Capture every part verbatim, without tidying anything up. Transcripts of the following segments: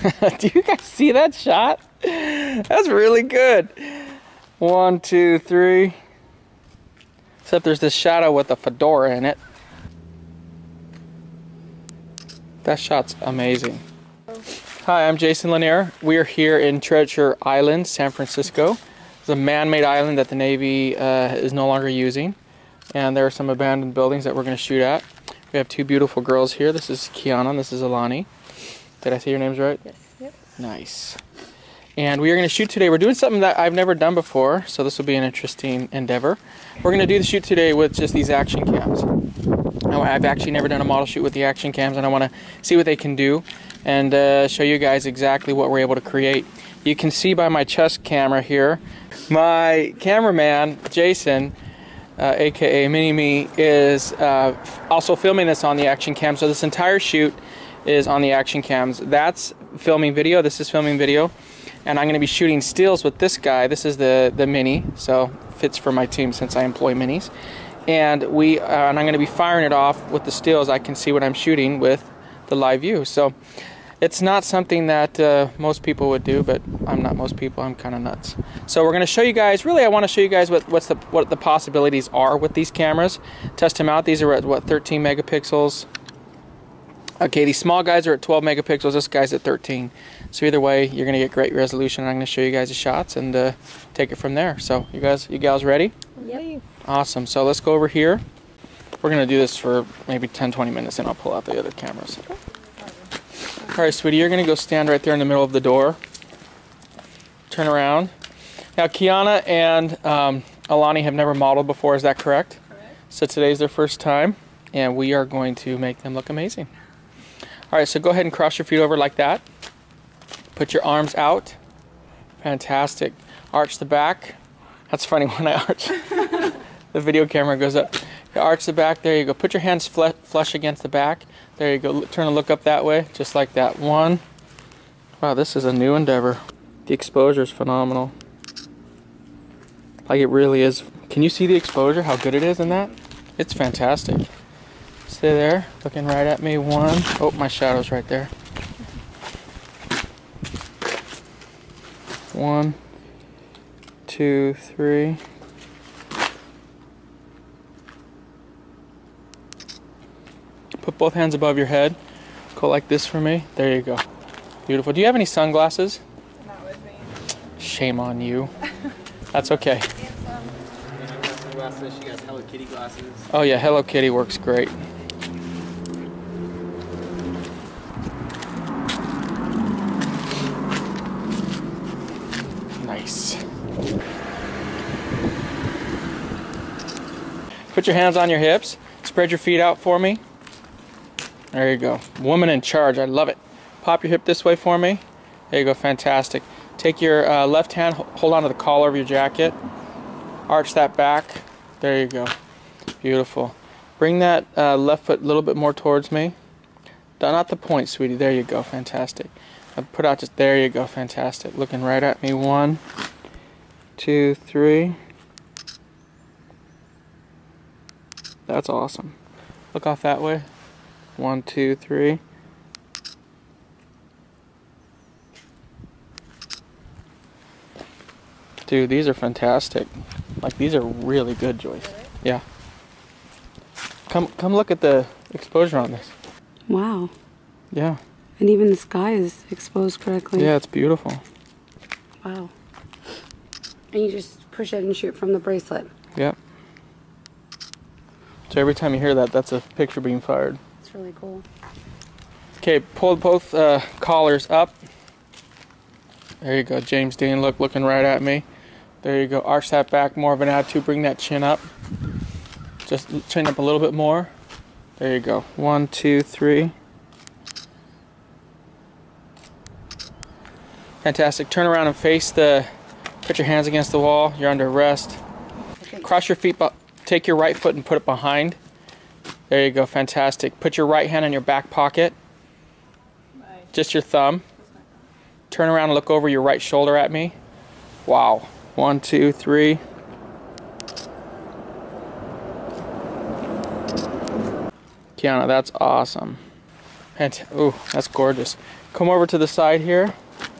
Do you guys see that shot? That's really good. One, two, three. Except there's this shadow with a fedora in it. That shot's amazing. Hi, I'm Jason Lanier. We are here in Treasure Island, San Francisco. It's a man-made island that the Navy uh, is no longer using. And there are some abandoned buildings that we're going to shoot at. We have two beautiful girls here. This is Kiana and this is Alani. Did I say your names right? Yes. Yep. Nice. And we are going to shoot today. We're doing something that I've never done before, so this will be an interesting endeavor. We're going to do the shoot today with just these action cams. Now, I've actually never done a model shoot with the action cams, and I want to see what they can do and uh, show you guys exactly what we're able to create. You can see by my chest camera here, my cameraman, Jason, uh, aka Mini Me, is uh, also filming this on the action cam. So this entire shoot is on the action cams. That's filming video, this is filming video, and I'm going to be shooting stills with this guy. This is the the Mini, so fits for my team since I employ Minis. And we uh, and I'm going to be firing it off with the stills. I can see what I'm shooting with the live view. So it's not something that uh, most people would do, but I'm not most people. I'm kind of nuts. So we're going to show you guys. Really, I want to show you guys what what's the what the possibilities are with these cameras. Test them out. These are at what, thirteen megapixels. Okay, these small guys are at twelve megapixels. This guy's at thirteen. So either way, you're going to get great resolution. I'm going to show you guys the shots and uh, take it from there. So you guys, you gals ready? Yep. Awesome. So let's go over here. We're going to do this for maybe ten, twenty minutes, and I'll pull out the other cameras. All right, sweetie, you're going to go stand right there in the middle of the door. Turn around. Now, Kiana and um, Alani have never modeled before. Is that correct? Correct. So today's their first time, and we are going to make them look amazing. All right, so go ahead and cross your feet over like that. Put your arms out. Fantastic. Arch the back. That's funny when I arch. The video camera goes up. You arch the back. There you go. Put your hands fl flush against the back. There you go. Turn and look up that way, just like that. One. Wow, this is a new endeavor. The exposure is phenomenal. Like it really is. Can you see the exposure? How good it is in that? It's fantastic. Stay there, looking right at me. One. Oh, my shadow's right there. One, two, three. Put both hands above your head. Go like this for me. There you go. Beautiful. Do you have any sunglasses? Not with me. Shame on you. That's okay. Sunglasses. She has Hello Kitty glasses. Oh yeah, Hello Kitty works great. Nice. Put your hands on your hips. Spread your feet out for me. There you go. Woman in charge. I love it. Pop your hip this way for me. There you go. Fantastic. Take your uh, left hand, hold on to the collar of your jacket. Arch that back. There you go. Beautiful. Bring that uh, left foot a little bit more towards me. Not the point, sweetie. There you go. Fantastic. I'll put out just, there you go. Fantastic. Looking right at me. One, two, three. That's awesome. Look off that way. One, two, three. Dude, these are fantastic. Like, these are really good, Joyce. Really? Yeah. Come, come look at the exposure on this. Wow. Yeah. And even the sky is exposed correctly. Yeah, it's beautiful. Wow. And you just push it and shoot from the bracelet. Yep. So every time you hear that, that's a picture being fired. It's really cool. Okay, pull both uh, collars up. There you go, James Dean, look, looking right at me. There you go, arch that back, more of an attitude, bring that chin up. Just chin up a little bit more. There you go, one, two, three. Fantastic, turn around and face the, put your hands against the wall, you're under rest. Okay. Cross your feet, take your right foot and put it behind. There you go, fantastic. Put your right hand in your back pocket. Just your thumb. Turn around and look over your right shoulder at me. Wow. One, two, three. Kiana, that's awesome. And ooh, that's gorgeous. Come over to the side here.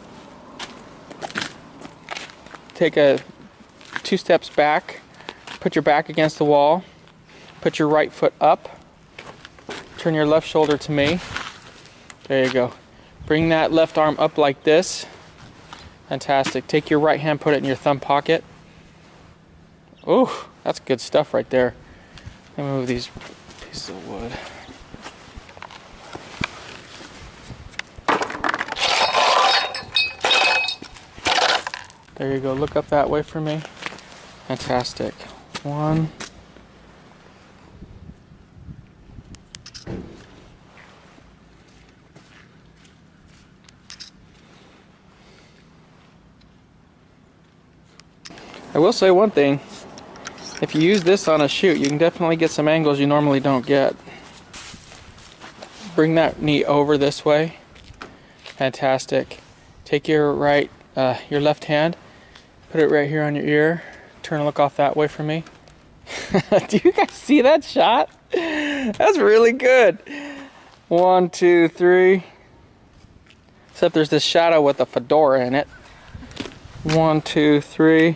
Take a two steps back. Put your back against the wall. Put your right foot up. Turn your left shoulder to me. There you go. Bring that left arm up like this. Fantastic. Take your right hand, put it in your thumb pocket. Ooh, that's good stuff right there. Let me move these pieces of wood. There you go. Look up that way for me. Fantastic. One. I will say one thing. If you use this on a shoot, you can definitely get some angles you normally don't get. Bring that knee over this way. Fantastic. Take your right, uh, your left hand, put it right here on your ear. Turn and look off that way for me. Do you guys see that shot? That's really good. One, two, three. Except there's this shadow with a fedora in it. One, two, three.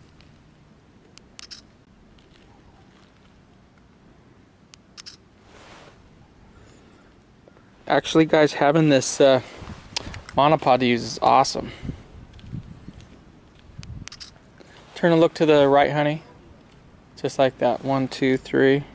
Actually, guys, having this uh, monopod to use is awesome. Turn and look to the right, honey. Just like that. One, two, three.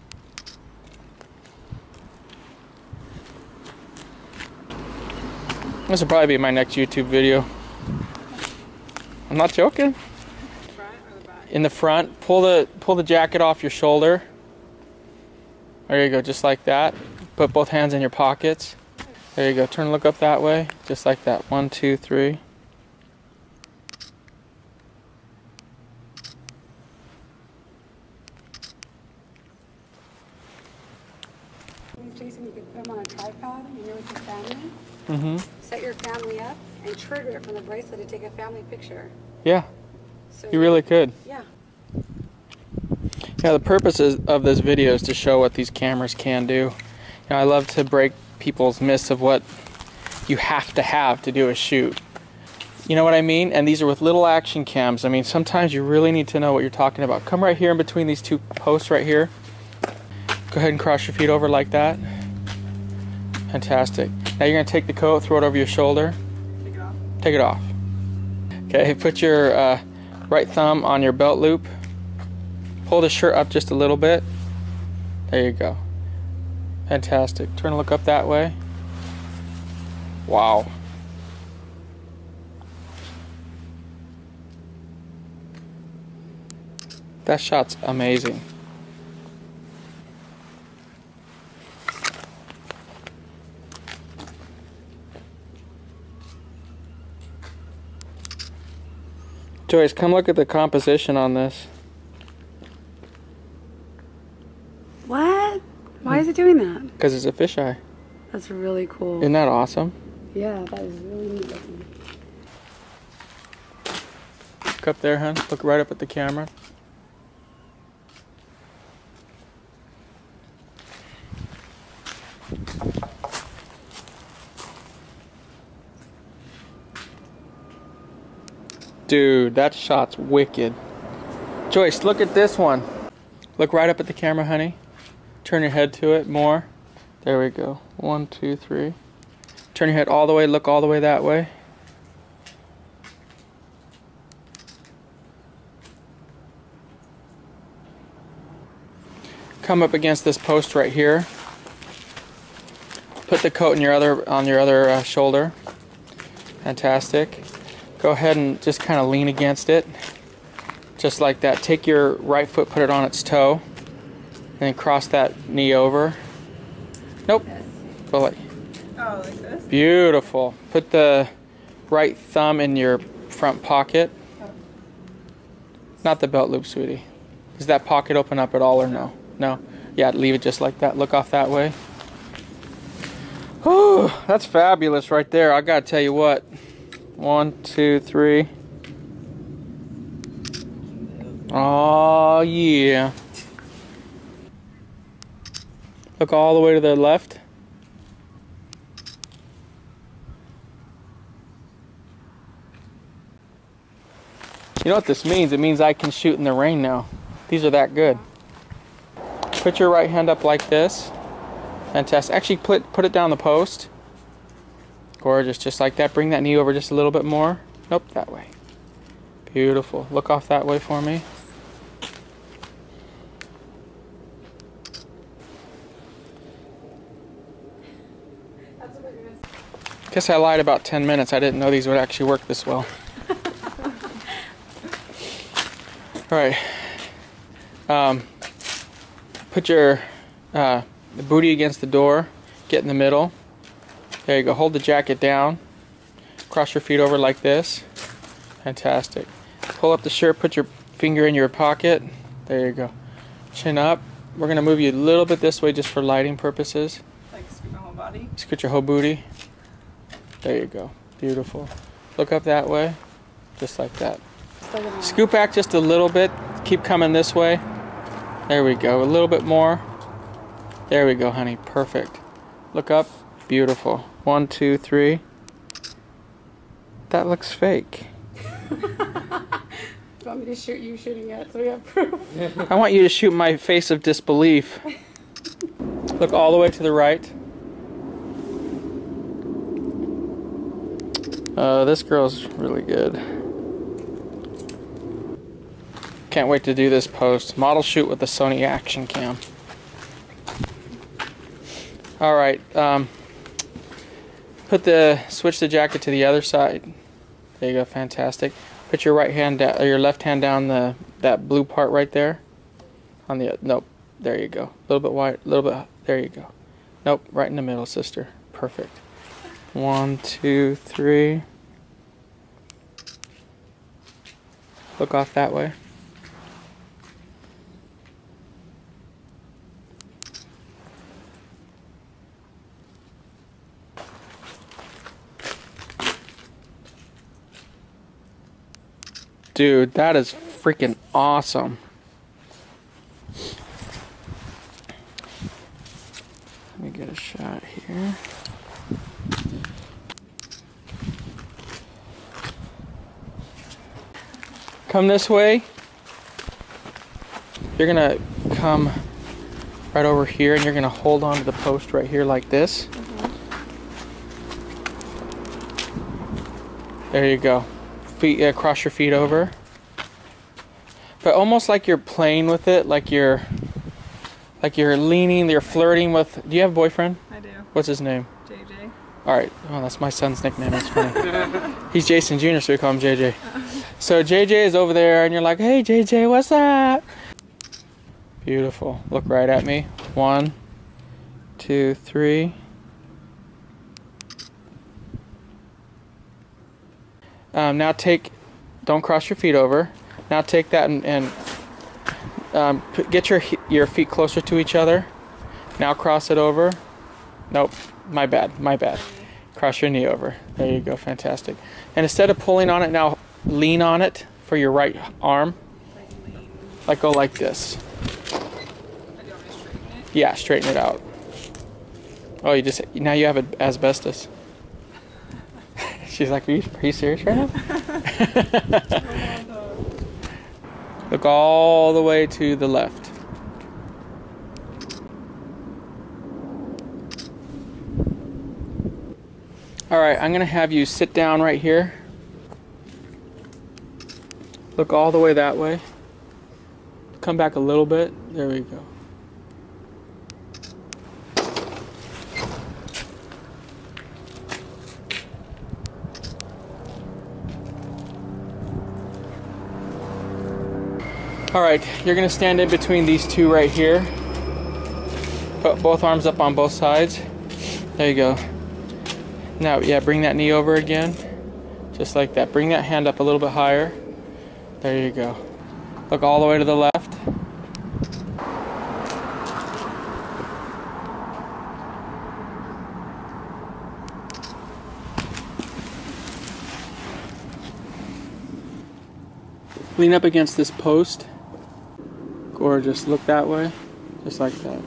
This will probably be my next YouTube video. I'm not joking. The front or the back? In the front, pull the pull the jacket off your shoulder. There you go, just like that. Put both hands in your pockets. There you go. Turn and look up that way, just like that. One, two, three. Jason, you could put them on a tripod and you're with your family. Mm-hmm. Set your family up and trigger it from the bracelet to take a family picture. Yeah, So you really could. Yeah. Yeah, the purpose is, of this video is to show what these cameras can do. You know, I love to break people's myths of what you have to have to do a shoot. You know what I mean? And these are with little action cams. I mean, sometimes you really need to know what you're talking about. Come right here in between these two posts right here. Go ahead and cross your feet over like that. Fantastic. Now you're going to take the coat, throw it over your shoulder. Take it off. Take it off. Okay, put your uh, right thumb on your belt loop. Pull the shirt up just a little bit. There you go. Fantastic. Turn and look up that way. Wow. That shot's amazing. Joyce, come look at the composition on this. What? Why is it doing that? Because it's a fisheye. That's really cool. Isn't that awesome? Yeah, that is really neat looking. Look up there, hon. Look right up at the camera. Dude, that shot's wicked. Joyce, look at this one. Look right up at the camera, honey. Turn your head to it more. There we go. One, two, three. Turn your head all the way, look all the way that way. Come up against this post right here. Put the coat in your other on your other uh, shoulder. Fantastic. Go ahead and just kind of lean against it. Just like that. Take your right foot, put it on its toe. And then cross that knee over. Nope. Go like, Oh, like this? beautiful. Put the right thumb in your front pocket. Not the belt loop, sweetie. Does that pocket open up at all or no? No? Yeah, leave it just like that. Look off that way. Whew, that's fabulous right there. I gotta tell you what. One, two, three. Oh, yeah. Look all the way to the left. You know what this means? It means I can shoot in the rain now. These are that good. Put your right hand up like this. Fantastic. Actually, put, put it down the post. Gorgeous, just like that. Bring that knee over just a little bit more. Nope, that way. Beautiful. Look off that way for me. Guess I lied about ten minutes. I didn't know these would actually work this well. Alright. Um, put your uh, booty against the door. Get in the middle. There you go. Hold the jacket down. Cross your feet over like this. Fantastic. Pull up the shirt. Put your finger in your pocket. There you go. Chin up. We're going to move you a little bit this way just for lighting purposes. Like scoot my whole body? Scoot your whole booty. There you go. Beautiful. Look up that way. Just like that. Scoot back just a little bit. Keep coming this way. There we go. A little bit more. There we go, honey. Perfect. Look up. Beautiful. One, two, three. That looks fake. You want me to shoot you shooting it so we have proof? I want you to shoot my face of disbelief. Look all the way to the right. Uh, this girl's really good. Can't wait to do this post. Model shoot with the Sony Action Cam. Alright, um, put the, switch the jacket to the other side. There you go, fantastic. Put your right hand down, or your left hand down the that blue part right there. On the, nope, there you go. A little bit wide, a little bit, there you go. Nope, right in the middle, sister. Perfect. One, two, three. Look off that way. Dude, that is freaking awesome. Let me get a shot here. Come this way. You're gonna come right over here and you're gonna hold on to the post right here like this. Mm-hmm. There you go. Feet, uh, cross your feet over. But almost like you're playing with it, like you're like you're leaning, you're flirting with. Do you have a boyfriend? I do. What's his name? J J. Alright, oh, that's my son's nickname. That's funny. He's Jason Junior, so we call him J J. So J J is over there, and you're like, hey, J J, what's up? Beautiful. Look right at me. One, two, three. Um, now take, don't cross your feet over. Now take that and, and um, put, get your your feet closer to each other. Now cross it over. Nope, my bad, my bad. Cross your knee over. There you go, fantastic. And instead of pulling on it, now lean on it for your right arm. Like lean. Like go like this. I do want me to straighten it? Yeah, straighten it out. Oh, you just, now you have asbestos. She's like, are you, are you serious right now? Look all the way to the left. Alright, I'm going to have you sit down right here. Look all the way that way. Come back a little bit. There we go. Alright, you're going to stand in between these two right here. Put both arms up on both sides. There you go. Now, yeah, bring that knee over again. Just like that. Bring that hand up a little bit higher. There you go. Look all the way to the left. Lean up against this post. Gorgeous. Look that way. Just like that.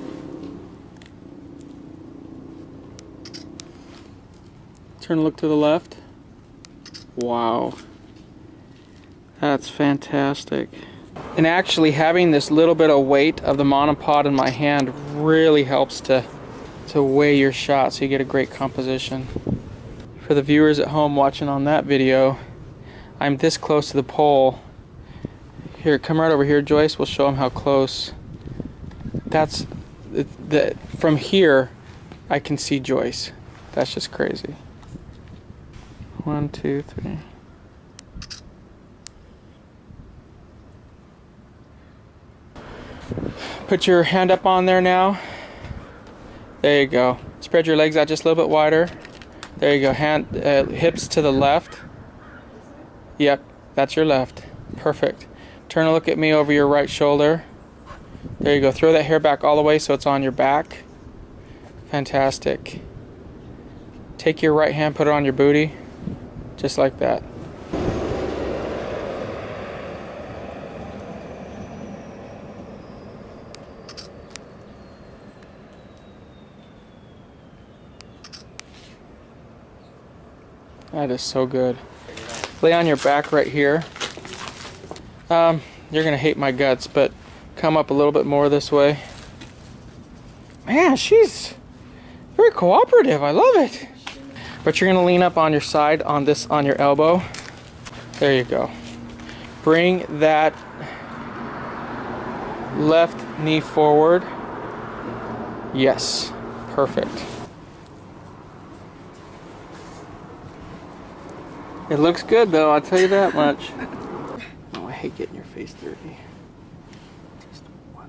Turn and look to the left. Wow. That's fantastic. And actually having this little bit of weight of the monopod in my hand really helps to to weigh your shot so you get a great composition. For the viewers at home watching on that video, I'm this close to the pole. Here, come right over here, Joyce. We'll show them how close. That's the, the from here I can see Joyce. That's just crazy. One, two, three. Put your hand up on there now. There you go. Spread your legs out just a little bit wider. There you go. Hand, uh, hips to the left. Yep, that's your left. Perfect. Turn and look at me over your right shoulder. There you go. Throw that hair back all the way so it's on your back. Fantastic. Take your right hand, put it on your booty. Just like that. That is so good. Lay on your back right here. Um, you're gonna hate my guts, but come up a little bit more this way. Man, she's very cooperative. I love it. But you're gonna lean up on your side, on this, on your elbow. There you go. Bring that left knee forward. Yes, perfect. It looks good though, I'll tell you that much. Oh, I hate getting your face dirty. Just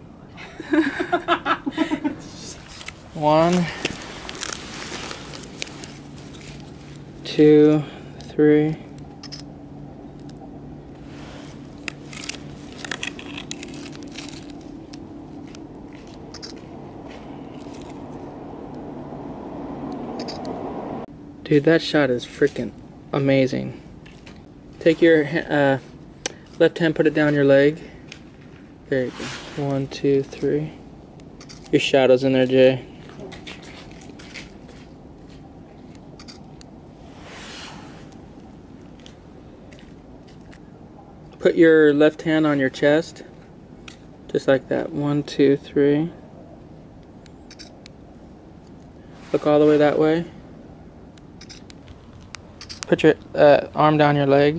one. One. Two, three. Dude, that shot is freaking amazing. Take your uh, left hand, put it down your leg. There you go. One, two, three. Your shadow's in there, Jay. Put your left hand on your chest. Just like that. One, two, three. Look all the way that way. Put your uh, arm down your leg.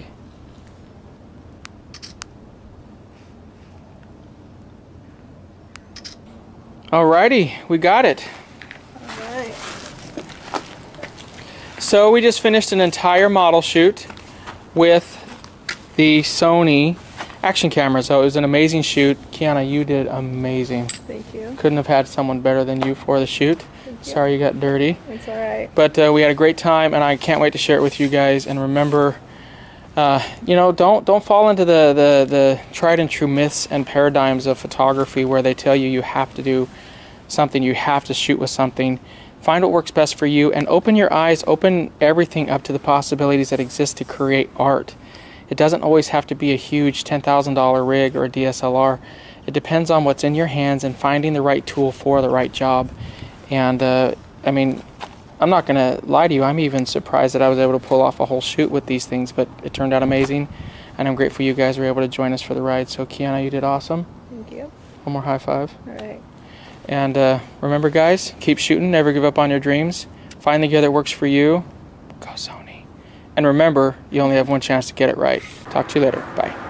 Alrighty, we got it. Alright. So we just finished an entire model shoot with the Sony action camera. So it was an amazing shoot. Kiana, you did amazing. Thank you. Couldn't have had someone better than you for the shoot. Sorry you got dirty. It's alright. But uh, we had a great time, and I can't wait to share it with you guys. And remember, uh, you know, don't don't fall into the, the, the tried and true myths and paradigms of photography where they tell you you have to do something, you have to shoot with something. Find what works best for you, and open your eyes, open everything up to the possibilities that exist to create art. It doesn't always have to be a huge ten thousand dollar rig or a D S L R. It depends on what's in your hands and finding the right tool for the right job. And uh, I mean, I'm not gonna lie to you, I'm even surprised that I was able to pull off a whole shoot with these things, but it turned out amazing, and I'm grateful you guys were able to join us for the ride. So Kiana, you did awesome. Thank you. One more high five. Alright. And uh, remember guys, keep shooting, never give up on your dreams, find the gear that works for you, go Sony. And remember, you only have one chance to get it right. Talk to you later, bye.